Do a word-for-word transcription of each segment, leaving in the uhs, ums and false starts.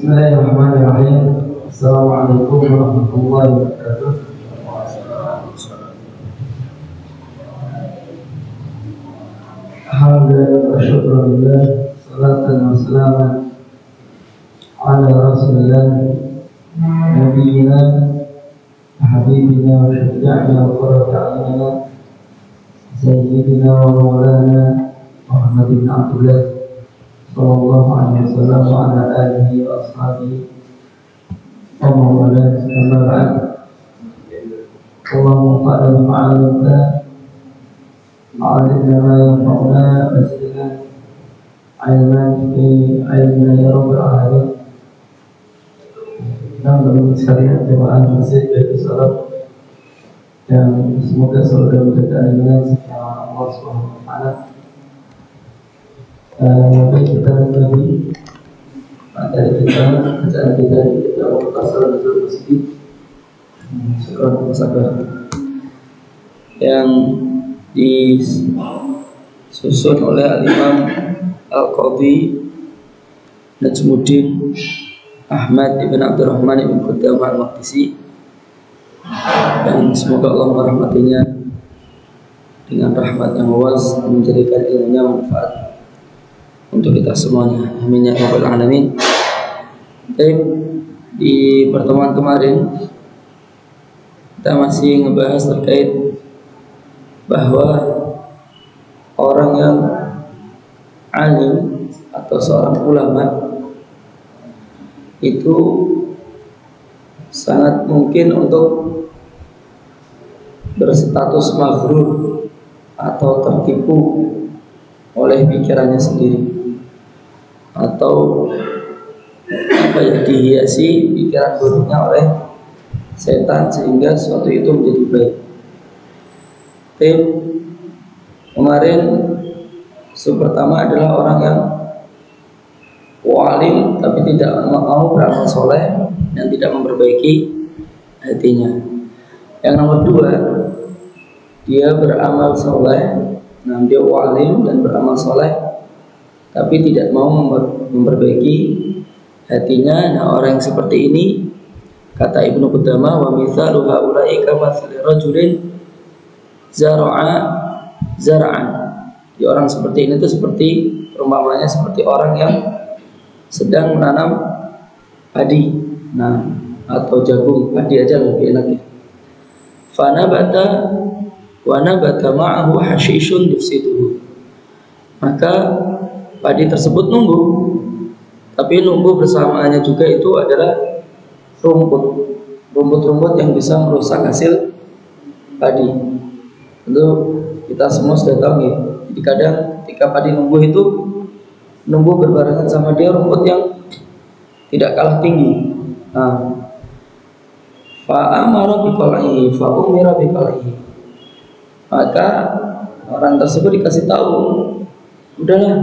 Bismillahirrahmanirrahim. Assalamualaikum warahmatullahi wabarakatuh. Alhamdulillah wa syukurillah, salatan wa salaman ala rasulillah, nabiyina habibina wa syafi'ina wa qurrati a'yunina sayyidina wa maulana Muhammad bin Abdullah sallallahu alaihi wasallam wa ala alihi wa ashabihi wa maulana amma ba'd. Allahumma fa'ala ma'alika ma'alina ma yanfa'una wa ilman fi ilmina ya rabbal alamin. Namun sekalian jemaah masjid Baitul Salam yang semoga selalu dalam jagaan dengan Allah Subhanahu wa taala. Baik, kita lagi materi kita, bacaan kita di dalam pasal Nuzul Masjid Syukur Sabar yang disusun oleh Al-Imam Al-Qadhi Najmuddin Ahmad ibn Abdurrahman ibn Qudamah Al-Maqdisi, dan semoga Allah merahmatinya dengan rahmat yang luas, menjadikan ilmunya manfaat untuk kita semuanya. Amin ya rabbal alamin. Baik, di pertemuan kemarin kita masih ngebahas terkait bahwa orang yang alim atau seorang ulama itu sangat mungkin untuk berstatus maghrur atau tertipu oleh pikirannya sendiri, atau apa ya, dihiasi pikiran buruknya oleh setan sehingga sesuatu itu menjadi baik. Tim kemarin sub pertama adalah orang yang walim tapi tidak mau beramal soleh dan tidak memperbaiki hatinya. Yang nomor dua, dia beramal soleh, nah dia walim dan beramal soleh tapi tidak mau memperbaiki hatinya. Nah, orang yang seperti ini, kata Ibnu Qudamah, wa mithalu haula'i kamathali rajulin zara'a zara'an. Di orang seperti ini itu seperti perumpamannya seperti orang yang sedang menanam padi, nah atau jagung, padi aja lebih enak ya. Fanabata wa nabata ma'ahu hashishun yufsiduhu. Maka padi tersebut numbuh, tapi numbuh bersamaannya juga itu adalah rumput, rumput-rumput yang bisa merusak hasil padi. Tentu kita semua sudah tahu ya. Jadi kadang ketika padi numbuh itu numbuh berbarengan sama dia rumput yang tidak kalah tinggi. Nah, fa'amara biqal'ihi fa'umira biqal'ihi. Maka orang tersebut dikasih tahu, udahlah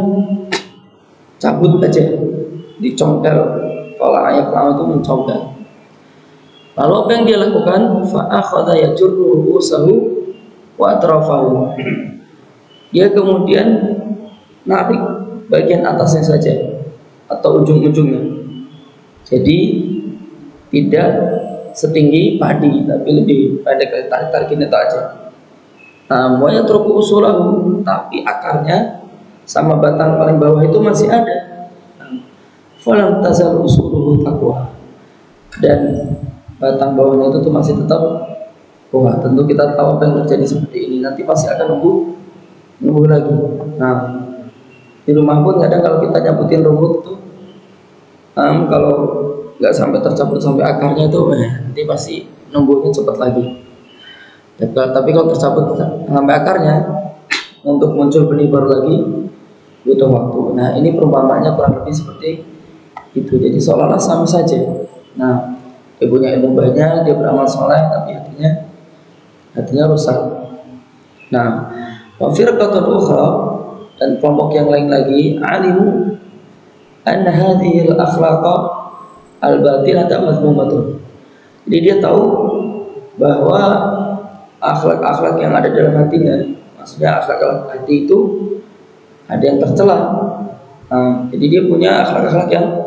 cabut aja, dicongkel. Kalau ayat lama itu mencongkel. Lalu apa yang dia lakukan? Fa'akhadha yajurru ru'usahu wa atrafahu. Dia kemudian narik bagian atasnya saja atau ujung-ujungnya. Jadi tidak setinggi padi, tapi lebih pendek, tarik-tarikin itu aja. Nah, moya truku usulahu, tapi akarnya sama batang paling bawah itu masih ada. Falam tazal usuluhu taqwa, dan batang bawahnya itu tuh masih tetap kuat. Tentu kita tahu apa yang terjadi seperti ini, nanti pasti akan numbuh numbuh lagi. Nah, di rumah pun kadang kalau kita nyabutin rumput tuh, um, kalau nggak sampai tercabut sampai akarnya itu, eh, nanti pasti numbuhnya cepat lagi. Tapi kalau tercabut sampai akarnya, untuk muncul benih baru lagi butuh waktu. Nah, ini perumpamaannya kurang lebih seperti itu. Jadi seolah-olah sama saja. Nah, dia punya ilmu banyak, dia beramal soleh, tapi hatinya hatinya rusak. Nah, wa firqatun ukhra, dan kelompok yang lain lagi, alimu anna hadhihi al-akhlaqa al-batilata madhmumatun. Jadi dia tahu bahwa akhlak-akhlak yang ada dalam hatinya, maksudnya akhlak hati itu ada yang tercela. Nah, jadi dia punya akhlak-akhlak yang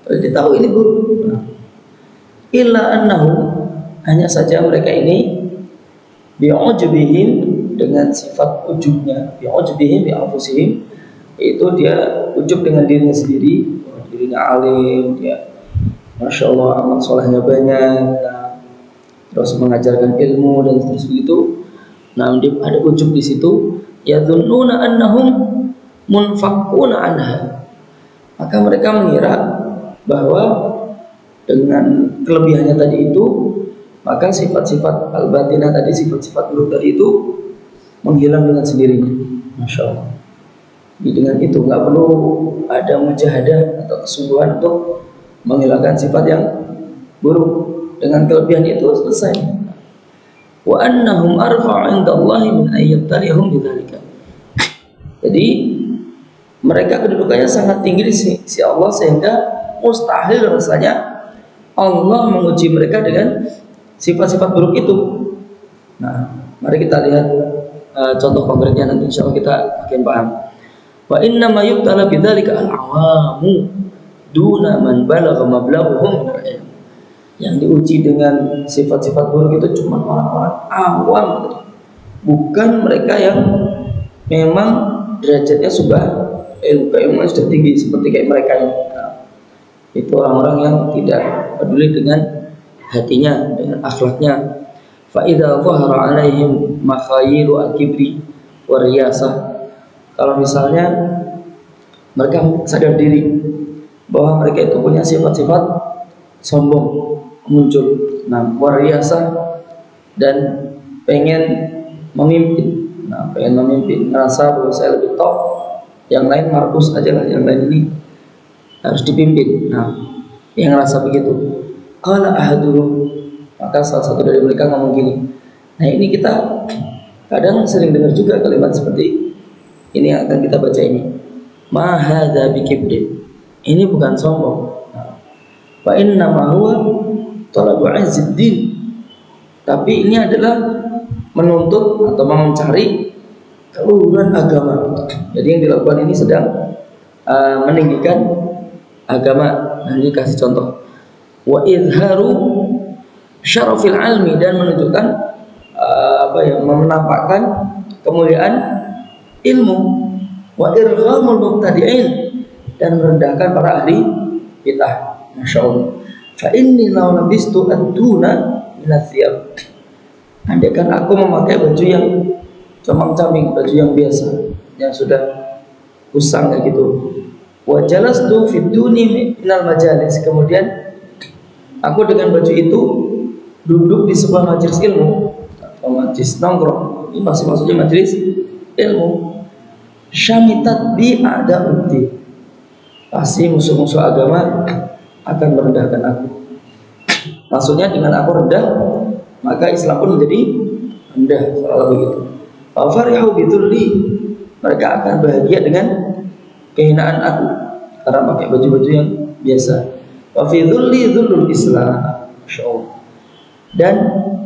Jadi tahu ini buruk. Nah, illa annahu, hanya saja mereka ini bi'ujubihim, dengan sifat ujubnya, bi'ujubihim bi'anfusihim, itu dia ujub dengan dirinya sendiri, dirinya alim, dia masya Allah amal solehnya banyak, nah, terus mengajarkan ilmu dan terus begitu. Nah, dia ada ujub di situ, yadhunnuna annahum munfakuna anha, maka mereka mengira bahwa dengan kelebihannya tadi itu, maka sifat-sifat al-batinah tadi, sifat-sifat buruk tadi itu menghilang dengan sendirinya. Masya Allah. Jadi dengan itu nggak perlu ada mujahadah atau kesungguhan untuk menghilangkan sifat yang buruk. Dengan kelebihan itu selesai. Wa annahum arfa'u 'indallahi min ayyabtalihum bidzalika. Jadi mereka kedudukannya sangat tinggi di sisi Allah, sehingga mustahil rasanya Allah menguji mereka dengan sifat-sifat buruk itu. Nah, mari kita lihat uh, contoh konkretnya, nanti insya Allah kita makin paham. Wa inna ma yubtala bidzalika al-awamu duna man balagha mablaghuhum min al-ilm. Yang diuji dengan sifat-sifat buruk itu cuma orang-orang awam, bukan mereka yang memang derajatnya sudah ilmu keilmuan sudah tinggi seperti kayak mereka ini. Nah, itu orang-orang yang tidak peduli dengan hatinya, dengan akhlaknya. Fa idza dhahara 'alaihim makhayiru al-kibri wa riyasah. Kalau misalnya mereka sadar diri bahwa mereka itu punya sifat-sifat sombong muncul, nah wa riyasah, dan pengen memimpin, nah pengen memimpin, merasa bahwa saya lebih top, yang lain markus aja lah, yang lain ini harus dipimpin. Nah, yang ngerasa begitu, qala ahaduhum, maka salah satu dari mereka ngomong gini. Nah, ini kita kadang sering dengar juga kalimat seperti ini yang akan kita baca ini. Ma hadza bikibrin, ini bukan sombong. Fa inna ma huwa talabu 'izziddin, tapi ini adalah menuntut atau mencari keluhuran agama. Jadi yang dilakukan ini sedang uh, meninggikan agama. Nah, ini kasih contoh. Wa izharu syarafil ilmi, dan menunjukkan uh, apa ya, menampakkan kemuliaan ilmu. Wa irghamul mubtadi'in, dan merendahkan para ahli bid'ah. Masya Allah. Fa inni law labistu ad-duna min ath-thiyab, andaikan aku memakai baju yang comang-caming, baju yang biasa, yang sudah usang kayak gitu. Wa jalastu fid duni minal majalis, kemudian aku dengan baju itu duduk di sebuah majelis ilmu atau majelis nongkrong, ini masih maksudnya majelis ilmu. Syamitat bi a'da'uddi, pasti musuh-musuh agama akan merendahkan aku. Maksudnya dengan aku rendah, maka Islam pun menjadi rendah, seolah begitu. Fa farihu bidhulli, mereka akan bahagia dengan kehinaan aku karena pakai baju-baju yang biasa. Wa fi dhulli dhullul Islam, masyaallah. Dan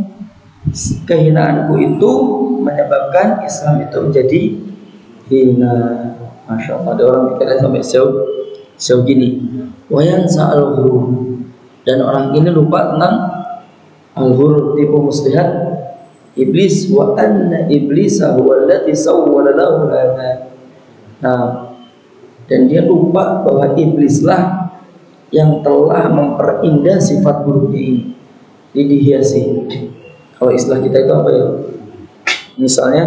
kehinaanku itu menyebabkan Islam itu menjadi hina. Masya Allah, ada orang mikirnya sampai sejauh sejauh gini. Wayan sa'al huruf, dan orang ini lupa tentang al-huruf, tipu muslihat iblis. Wa anna iblisa huwa allati sawwala lahu hadha. Nah, dan dia lupa bahwa iblislah yang telah memperindah sifat buruknya ini, jadi dihiasi. Kalau istilah kita itu apa ya? Misalnya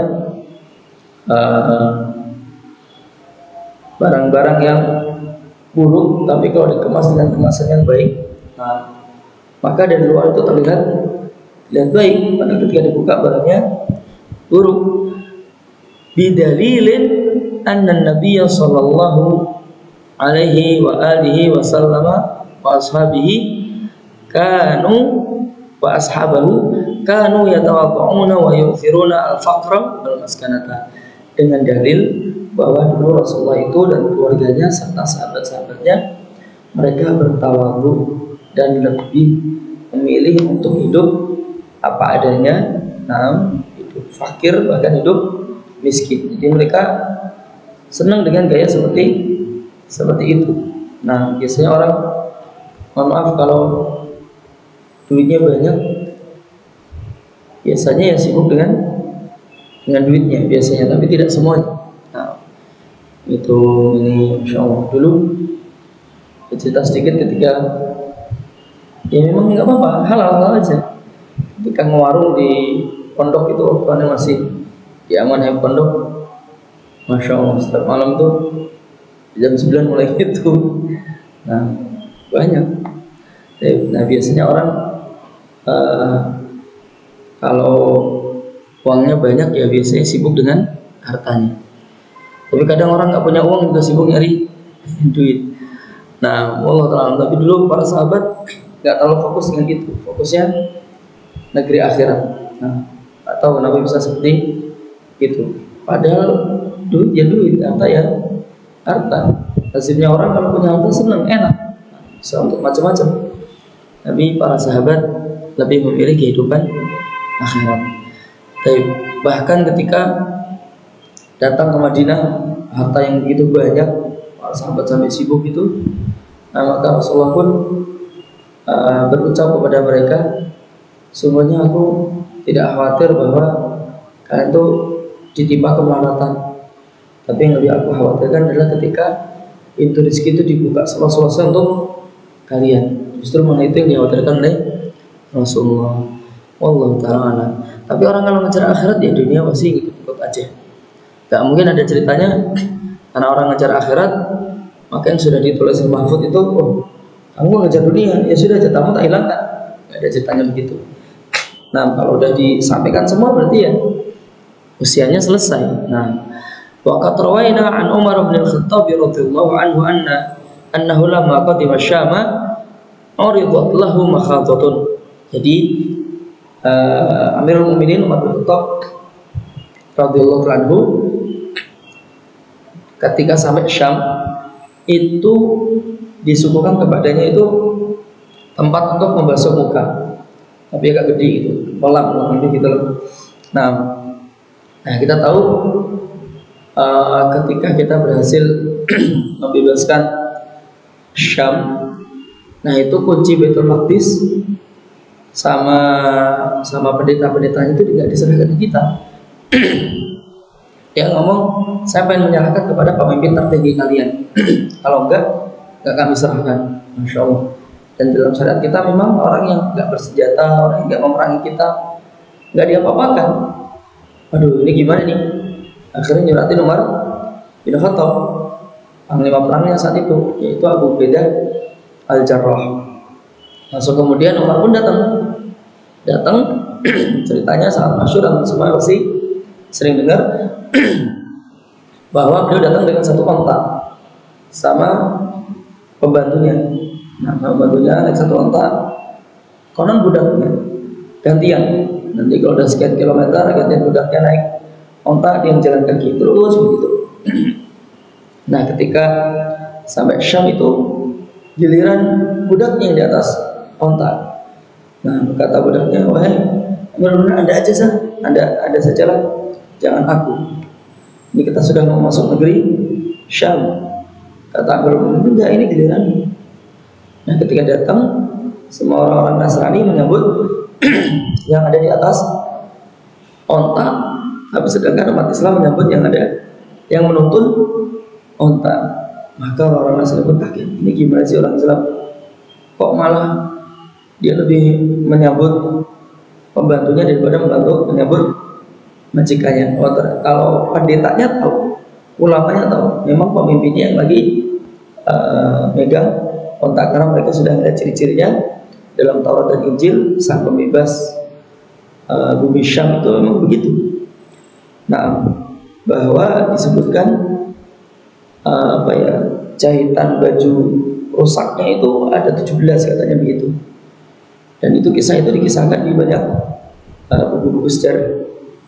barang-barang uh, yang buruk, tapi kalau dikemas dengan kemasan yang baik, nah, maka dari luar itu terlihat lihat baik, padahal ketika dibuka barangnya buruk. Bidalilin anna nabiyya sallallahu alaihi wa alihi wa sallama wa ashabihi kanu wa ashabahu kanu yatawaqqa'una wa yu'thiruna al-faqra wal maskanata, dengan dalil bahwa dulu Rasulullah itu dan keluarganya serta sahabat-sahabatnya mereka bertawadhu dan lebih memilih untuk hidup apa adanya, nah, hidup fakir, bahkan hidup miskin. Jadi mereka senang dengan gaya seperti seperti itu. Nah, biasanya orang mohon maaf kalau duitnya banyak, biasanya ya sibuk dengan dengan duitnya biasanya, tapi tidak semuanya. Nah, itu ini insya Allah dulu cerita sedikit ketika ya memang nggak apa-apa, halal-halal aja. Ketika ngewarung di pondok itu waktu masih di Amanah Pondok, masya Allah setiap malam tuh jam sembilan mulai itu. Nah banyak. Nah biasanya orang uh, kalau uangnya banyak ya biasanya sibuk dengan hartanya. Tapi kadang orang nggak punya uang juga sibuk nyari duit. Nah, Allah Ta'ala, tapi dulu para sahabat nggak terlalu fokus dengan itu, fokusnya negeri akhirat. Nah, atau kenapa bisa seperti itu? Padahal duit ya duit, harta ya harta. Nasibnya orang kalau punya harta senang, enak, bisa untuk macam-macam. Tapi para sahabat lebih memilih kehidupan akhirat. Tapi bahkan ketika datang ke Madinah, harta yang begitu banyak, para sahabat sampai sibuk itu. Nah, maka Rasulullah pun uh, berucap kepada mereka, sungguhnya aku tidak khawatir bahwa kalian itu ditimpa kemelaratan. Tapi yang lebih aku khawatirkan adalah ketika pintu rezeki itu dibuka seluas-luasnya untuk kalian. Justru mana itu yang dikhawatirkan oleh Rasulullah. Wallahu ta'ala. Tapi orang kalau ngejar akhirat ya dunia pasti ikut-ikut aja. Gak mungkin ada ceritanya karena orang ngejar akhirat maka yang sudah ditulis di Mahfud itu, oh kamu ngejar dunia, ya sudah jatahmu tak hilangkan. Gak ada ceritanya begitu. Nah kalau udah disampaikan semua berarti ya usianya selesai. Nah, waqad rawaina an Umar bin Al-Khattab radhiyallahu anhu anna annahu lamma qadima Syama uridat lahu makhadatun. Jadi uh, Amirul Mukminin Umar bin Khattab radhiyallahu anhu ketika sampai Syam itu disuguhkan kepadanya itu tempat untuk membasuh muka, tapi agak gede itu, kolam nanti gitu loh. Nah, nah kita tahu uh, ketika kita berhasil membebaskan Syam, nah itu kunci Baitul Maqdis sama sama pendeta-pendetanya itu tidak diserahkan ke kita. Yang ngomong, saya pengen menyerahkan kepada pemimpin tertinggi kalian. Kalau enggak, enggak kami serahkan. Masya Allah. Dan dalam syariat kita memang orang yang enggak bersenjata, orang yang enggak memerangi kita, enggak diapa-apakan. Aduh, ini gimana nih? Akhirnya nyuratin Umar bin Khattab, panglima perangnya saat itu, yaitu Abu Ubaidah Al-Jarrah. Langsung kemudian Umar pun datang. Datang, ceritanya sangat masyhur dan semua pasti sering dengar bahwa beliau datang dengan satu onta sama pembantunya. Nah, pembantunya naik satu onta, konon budaknya gantian. Nanti kalau udah sekian kilometer, gantian budaknya naik onta, dia jalan kaki terus begitu. Nah, ketika sampai Syam itu giliran budaknya yang di atas onta. Nah, berkata budaknya, wahai benar-benar Anda aja sah, Anda ada sajalah, jangan aku. Ini kita sudah mau masuk negeri Syam. Kata Amirul Mukminin, enggak, ini giliran. Nah, ketika datang, semua orang-orang Nasrani menyambut yang ada di atas onta, tapi sedangkan umat Islam menyambut yang ada yang menuntun onta. Maka orang-orang Nasrani pun kaget, ini gimana sih orang Islam? Kok malah dia lebih menyambut pembantunya daripada membantu menyambut majikannya? Oh, kalau pendetanya tahu, ulamanya tahu, memang pemimpinnya yang lagi uh, megang ontak, karena mereka sudah ada ciri-cirinya dalam Taurat dan Injil. Sang pembebas uh, bumi Syam itu memang begitu. Nah, bahwa disebutkan uh, apa ya, jahitan baju rusaknya itu ada tujuh belas katanya begitu. Dan itu kisah itu dikisahkan di banyak uh, buku-buku sejarah.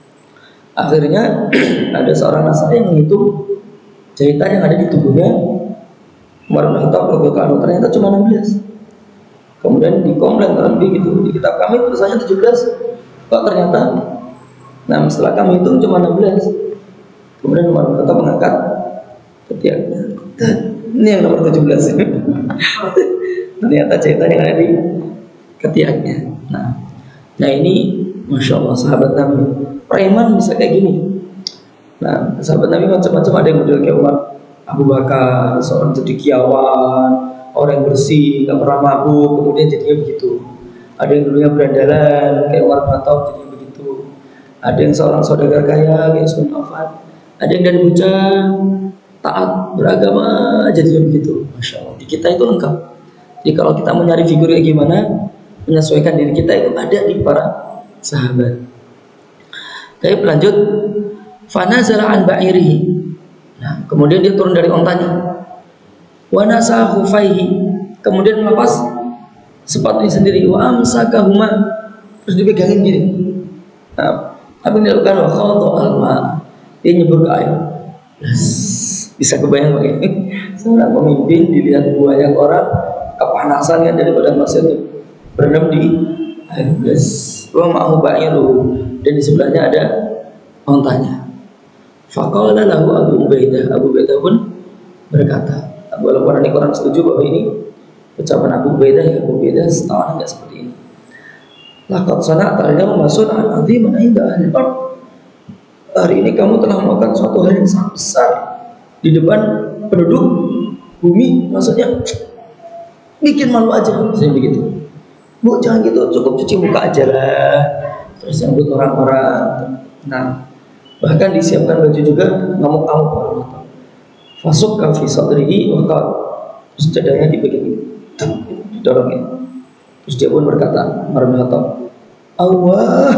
Akhirnya ada seorang Nasrani yang menghitung jahitan yang ada di tubuhnya Umar bin Khattab radhiyallahu anhu, ternyata cuma enam belas. Kemudian dikomplain orang begitu, di kitab kami tulisannya tujuh belas, kok ternyata, nah setelah kami hitung cuma enam belas. Kemudian Umar bin Khattab mengangkat ketiaknya, Ini yang nomor tujuh belas. Ternyata ceritanya ada di ketiaknya. Nah, nah ini masya Allah sahabat Nabi. Preman bisa kayak gini. Nah, sahabat Nabi macam-macam, ada yang model kayak Umar, Abu Bakar, seorang cendekiawan, orang yang bersih, nggak pernah mabuk, kemudian jadinya begitu. Ada yang dulunya berandalan, kayak Umar bin Khattab, jadinya begitu. Ada yang seorang saudagar kaya, kayak Utsman bin Affan. Ada yang dari bocah taat beragama, jadinya begitu. Masya Allah. Di kita itu lengkap. Jadi kalau kita mau nyari figurnya gimana, menyesuaikan diri kita itu ada di para sahabat. Tapi lanjut, fanazala an ba'irihi. Nah, kemudian dia turun dari ontanya. Wa nasa khufaihi. Kemudian melepas sepatunya sendiri. Wa amsakahuma. Terus dipegangin gini. Nah, apa yang dilakukan? Wa khadha al-ma. Dia nyebur ke air. Yes. Bisa kebayang bagaimana seorang pemimpin dilihat banyak orang kepanasan kan daripada maksudnya berendam di air. Yes. Wa ma'hu ba'iru. Dan di sebelahnya ada ontanya. Faqala lahu Abu Ubaidah. Abu Ubaidah pun berkata, walaupun ini kurang setuju bahwa ini ucapan Abu Ubaidah, ya Abu Ubaidah setahu enggak seperti ini. Laqad sana'ta al-yawma sun'an 'aziman 'inda ahli al-ardh. Hari ini kamu telah melakukan suatu hal yang sangat besar di depan penduduk bumi, maksudnya bikin malu aja, saya begitu. Bu, jangan gitu, cukup cuci muka aja lah, terus nyambut orang-orang. Nah, bahkan disiapkan baju juga, ngamuk-ngamuk orang-orang. Fasuk ka fi sadrihi wa qala, terus dadanya dibegini, didorongin. Terus dia pun berkata, Umar bin Khattab, Allah,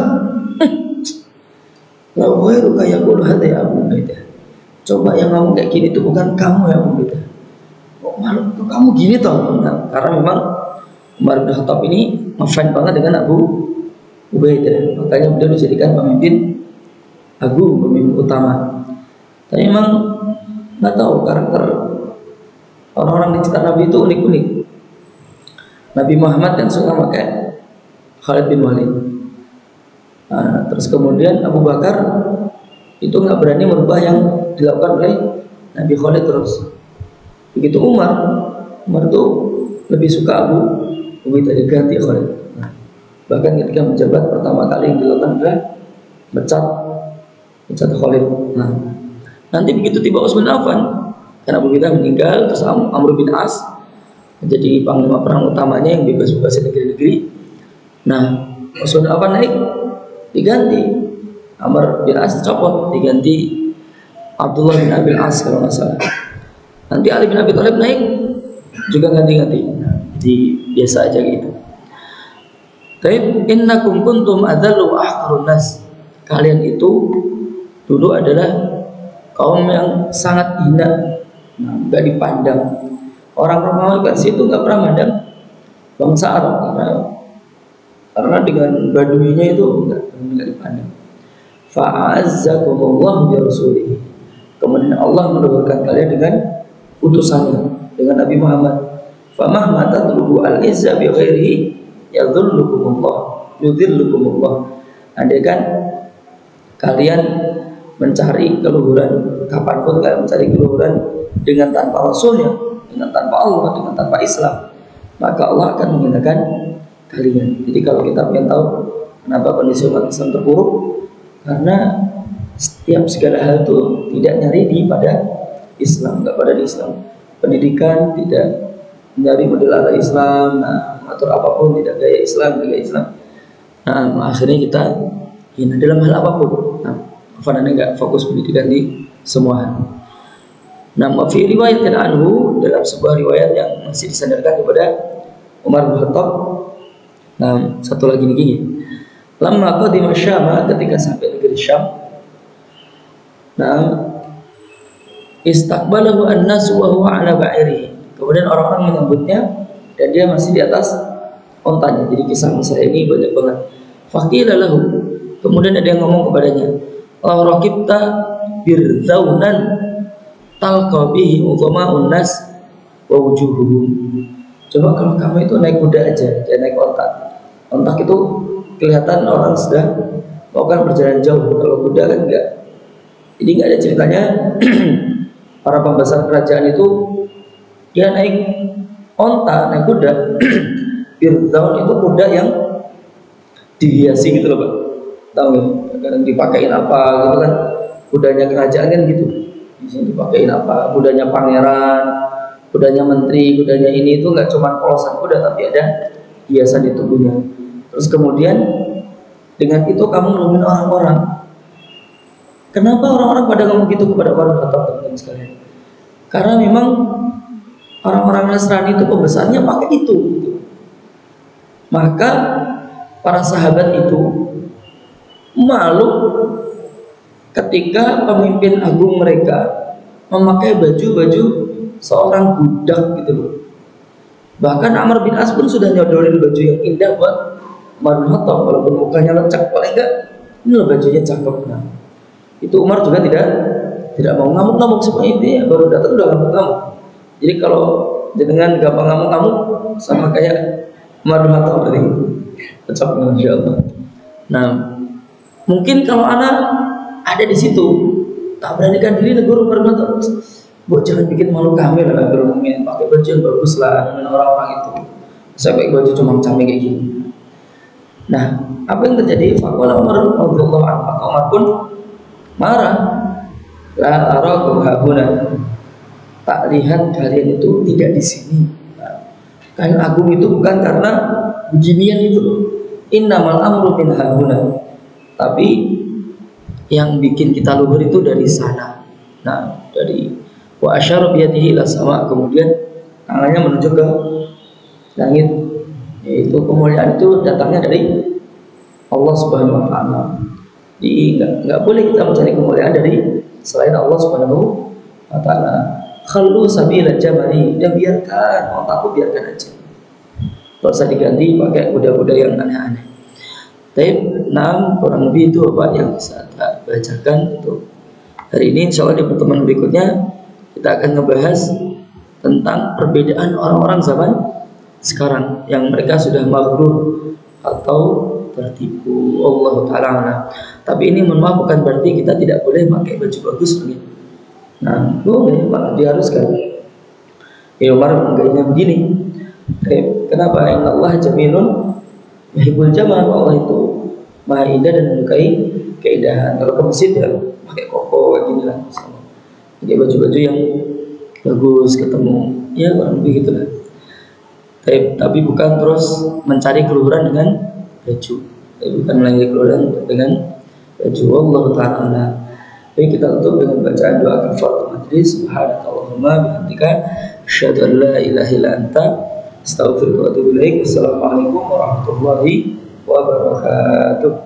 la ghairuka yaqulu hadza ya Abu Ubaidah. Coba yang ngomong kayak gini itu bukan kamu ya Abu Ubaidah. Kok malu tuh kamu gini toh? Nah, karena memang Umar bin Khattab ini ngefans banget dengan Abu Ubaidah, makanya beliau dijadikan pemimpin agung, pemimpin utama. Tapi memang nggak tahu karakter orang-orang di sekitar Nabi itu unik-unik. Nabi Muhammad kan suka pakai Khalid bin Walid. Nah, terus kemudian Abu Bakar itu nggak berani merubah yang dilakukan oleh Nabi Khalid terus. Begitu Umar, Umar itu lebih suka Abu Ubaidah, diganti Khalid. Nah, bahkan ketika menjabat pertama kali yang dilakukan adalah mecat mecat Khalid. Nah, nanti begitu tiba Utsman bin Affan, karena Abu Ubaidah meninggal, terus Amr bin As menjadi panglima perang utamanya yang bebas-bebas di negeri-negeri. Nah, Utsman bin Affan naik, diganti Amr bin As dicopot, diganti Abdullah bin Abil As kalau nggak salah. Nanti Ali bin Abi Thalib naik, juga ganti-ganti. Nah, jadi biasa aja gitu. Tapi innakum kuntum adzallu wa ahqarun nas. Kalian itu dulu adalah kaum yang sangat hina, nah, nggak dipandang. Orang Romawi kan situ nggak pernah mandang bangsa Arab karena karena dengan baduinya itu nggak nggak dipandang. Fa'azzakumullah bi rasulih. Kemudian Allah menubuhkan kalian dengan utusannya, dengan Nabi Muhammad. Famahma tatlubu al-izza bi ghairihi yadhullukumullah yudhillukumullah. Andai kan kalian mencari keluhuran, kapanpun kalian mencari keluhuran dengan tanpa Rasulnya, dengan tanpa Allah, dengan tanpa Islam, maka Allah akan menghinakan kalian. Jadi kalau kita ingin tahu kenapa kondisi umat Islam terpuruk, karena setiap segala hal itu tidak nyari di pada Islam, nggak pada di Islam. Pendidikan tidak nyari model ala Islam, nah, atur apapun tidak gaya Islam, gaya Islam. Nah, akhirnya kita hina dalam hal apapun. Nah, Fanana nggak fokus pendidikan di semua hal. Nah, fi riwayat anhu, dalam sebuah riwayat yang masih disandarkan kepada Umar bin Khattab. Nah, satu lagi nih gini. Lamma qadima Syam, ketika sampai negeri Syam. Nah, istaqbalahu an-nas wa huwa ala ba'irihi. Kemudian orang-orang menyambutnya dan dia masih di atas ontanya. Jadi kisah-kisah ini banyak banget. Faqila lahu, kemudian ada yang ngomong kepadanya, "La raqibta birzaunan talqa bihi udhama'un nas wa wujuhuhum." Coba kalau kamu itu naik kuda aja, jangan naik ontak. Ontak itu kelihatan orang sudah melakukan perjalanan jauh. Kalau kuda kan enggak. Jadi enggak ada ceritanya para pembesar kerajaan itu dia naik onta, naik kuda. Firdaun itu kuda yang dihiasi gitu loh Pak, tahu nggak? Kadang dipakein apa gitu kan, kudanya kerajaan kan gitu, di sini dipakein apa, kudanya pangeran, kudanya menteri, kudanya ini itu nggak cuma polosan kuda tapi ada hiasan di tubuhnya. Terus kemudian dengan itu kamu nemuin orang-orang. Kenapa orang-orang pada ngomong gitu kepada Umar bin Khattab, teman-teman sekalian? Karena memang orang-orang Nasrani itu pembesarannya pakai itu gitu. Maka para sahabat itu malu ketika pemimpin agung mereka memakai baju-baju seorang budak gitu loh. Bahkan Amr bin As pun sudah nyodorin baju yang indah buat Umar bin Khattab, walaupun mukanya lecek, paling enggak ini loh bajunya cakep. Nah, itu Umar juga tidak tidak mau ngamuk-ngamuk seperti itu ya, baru datang udah ngamuk-ngamuk. Jadi kalau dengan gampang ngamuk-ngamuk sama kayak Umar bin Khattab tadi, cocok, masya Allah. Nah, mungkin kalau anak ada di situ, tak beranikan diri negur Umar bin Khattab, bu jangan bikin malu kami lah, bermain pakai baju yang bagus lah dengan orang-orang itu. Saya pakai baju cuma camik kayak gini. Nah, apa yang terjadi? Faqala Umar radhiyallahu anhu, maka Umar pun marah. La arakum hauna, tak lihat kalian itu tidak di sini. Nah, kain agung itu bukan karena beginian itu loh. Innamal amru min hauna, tapi yang bikin kita luhur itu dari sana. Nah, dari wa asyara biyadihi ila sama, kemudian tangannya menuju ke langit, yaitu kemuliaan itu datangnya dari Allah Subhanahu wa taala. Jadi enggak, enggak boleh kita mencari kemuliaan dari selain Allah Subhanahu wa taala. Khallu sabila jamali, dan biarkan otakku, biarkan aja. Tidak usah diganti pakai kuda-kuda yang aneh-aneh. Tapi enam kurang lebih itu apa yang bisa kita bacakan untuk hari ini. Insya Allah di pertemuan berikutnya kita akan ngebahas tentang perbedaan orang-orang zaman sekarang yang mereka sudah maghrur atau tertipu. Allah Ta'ala. Tapi ini mohon maaf bukan berarti kita tidak boleh pakai baju bagus lagi. Nah, boleh, malah diharuskan. Ya Umar menggayanya begini. Eh, kenapa? Inna Allah jamilun yuhibbul jamal. Allah itu maha indah dan menyukai keindahan. Kalau ke masjid ya pakai koko kayak gini lah, pakai baju-baju yang bagus, ketemu ya kurang lebih gitulah. Tapi, tapi bukan terus mencari keluhuran dengan baju, tapi bukan mencari keluhuran dengan baju. Allah Ta'ala. Jadi kita tutup dengan bacaan doa kafaratul majlis. Subhanakallahumma bihamdika asyhadu an la ilaha illa anta astaghfiruka wa atubu ilaik. Wassalamualaikum warahmatullahi wabarakatuh.